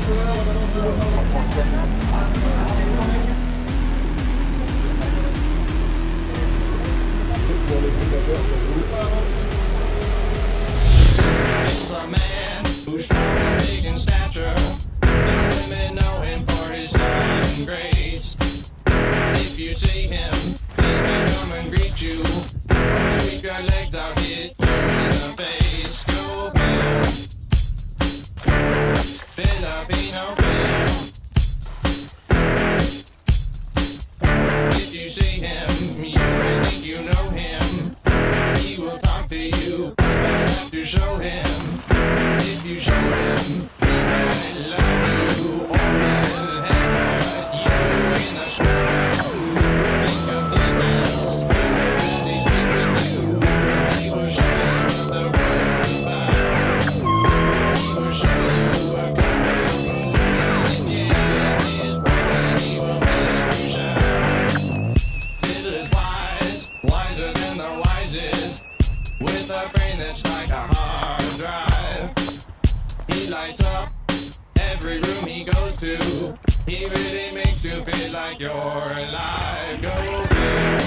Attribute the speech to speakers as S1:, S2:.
S1: He's a man who's strong and big in stature. And women know him for his style and grace. If you see him, he can come and greet you. Sweep your legs out, hit you in the face. Go Bill, Filipino Bill. If you see him, you may think you know him. He will talk to you, but you have to show him. If you show him, he might love you, or he'll headbutt you in a stroke. Think of the girl who really speak with you. He will show you what the world's about. He will show you a couple of moves, and yeah, his brain, he will make you shout. Bill is wise, wiser than the wisest, with a brain that's like a hard drive. He lights up every room he goes to. He really makes you feel like you're alive. Go Bill.